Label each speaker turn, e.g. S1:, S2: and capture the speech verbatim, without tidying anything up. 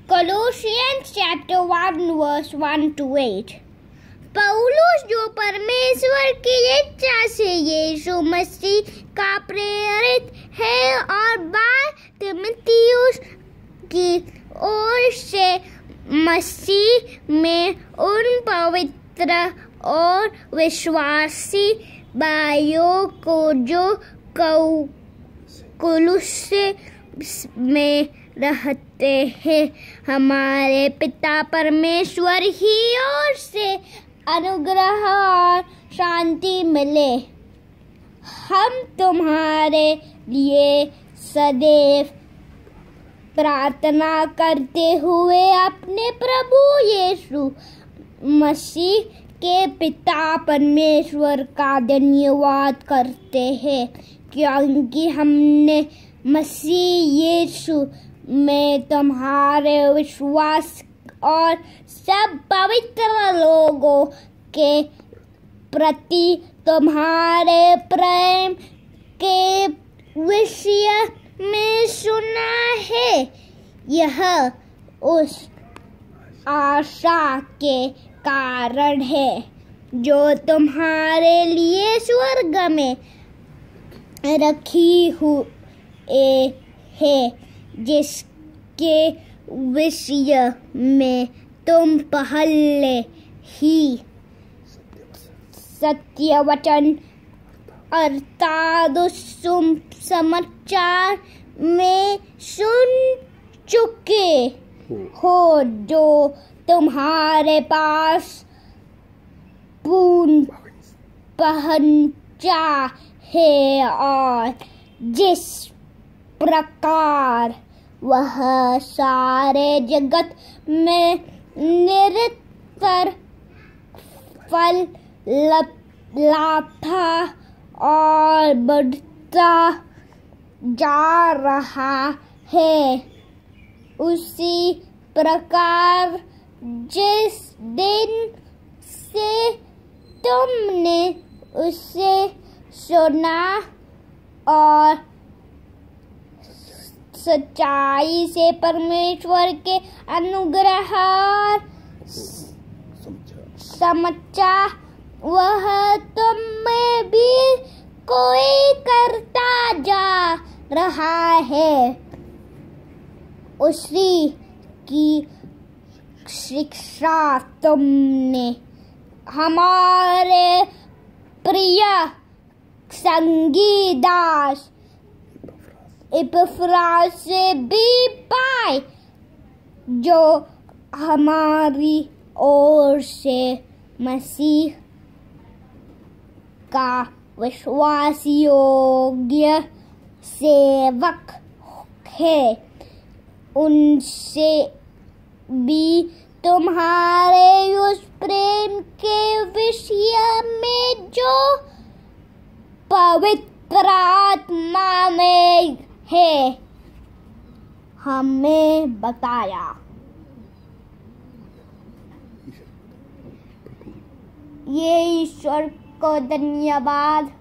S1: Colossians chapter one verse one to eight। पौलुस जो परमेश्वर की इच्छा से यीशु मसीह का प्रेरित है और बार तिमुथियुस की ओर से मसीह में उन पवित्र और विश्वासी भाइयों को जो कुलुस्से में रहते हैं हमारे पिता परमेश्वर ही ओर से अनुग्रह और शांति मिले। हम तुम्हारे लिए सदैव प्रार्थना करते हुए अपने प्रभु यीशु मसीह के पिता परमेश्वर का धन्यवाद करते हैं, क्योंकि हमने मसीह यीशु में तुम्हारे विश्वास और सब पवित्र लोगों के प्रति तुम्हारे प्रेम के विषय में सुना है। यह उस आशा के कारण है जो तुम्हारे लिए स्वर्ग में रखी हुई है, जिसके विषय में तुम पहले ही सत्य वचन अर्थात समाचार में सुन चुके हो, जो तुम्हारे पास पूर्ण पहुंचा है और जिस प्रकार वह सारे जगत में निरंतर फल लाता और बढ़ता जा रहा है, उसी प्रकार जिस दिन से तुमने उसे सुना और सच्चाई से परमेश्वर के अनुग्रह और समझा वह तुम में भी कोई करता जा रहा है, उसी की शिक्षा तुमने हमारे प्रिय संगी दास इपफ्रास से भी पाए, जो हमारी ओर से मसीह का विश्वास योग्य सेवक है। उनसे भी तुम्हारे उस प्रेम के विषय में जो पवित्र आत्मा में है हमें बताया। ये ईश्वर को धन्यवाद।